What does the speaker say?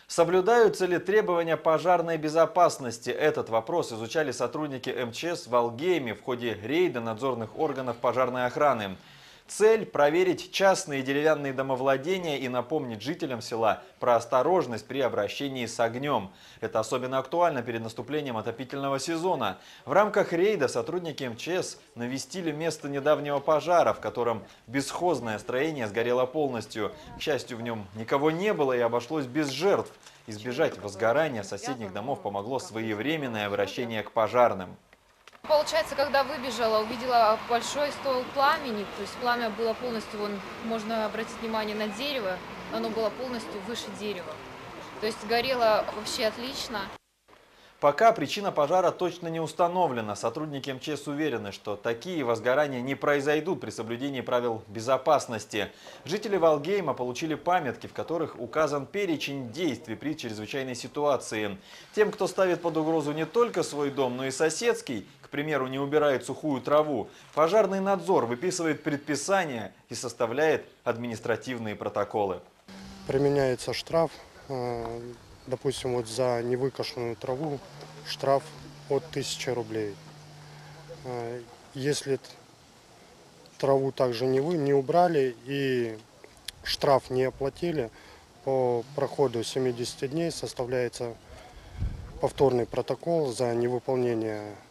Соблюдаются ли требования пожарной безопасности? Этот вопрос изучали сотрудники МЧС в Алгейме в ходе рейда надзорных органов пожарной охраны. Цель – проверить частные деревянные домовладения и напомнить жителям села про осторожность при обращении с огнем. Это особенно актуально перед наступлением отопительного сезона. В рамках рейда сотрудники МЧС навестили место недавнего пожара, в котором бесхозное строение сгорело полностью. К счастью, в нем никого не было и обошлось без жертв. Избежать возгорания соседних домов помогло своевременное обращение к пожарным. Получается, когда выбежала, увидела большой ствол пламени, то есть пламя было полностью, можно обратить внимание на дерево, оно было полностью выше дерева. То есть горело вообще отлично. Пока причина пожара точно не установлена. Сотрудники МЧС уверены, что такие возгорания не произойдут при соблюдении правил безопасности. Жители Валгейма получили памятки, в которых указан перечень действий при чрезвычайной ситуации. Тем, кто ставит под угрозу не только свой дом, но и соседский, к примеру, не убирает сухую траву, пожарный надзор выписывает предписания и составляет административные протоколы. Применяется штраф. Допустим, вот за невыкошенную траву штраф от 1000 рублей. Если траву также не убрали и штраф не оплатили, по проходу 70 дней составляется повторный протокол за невыполнение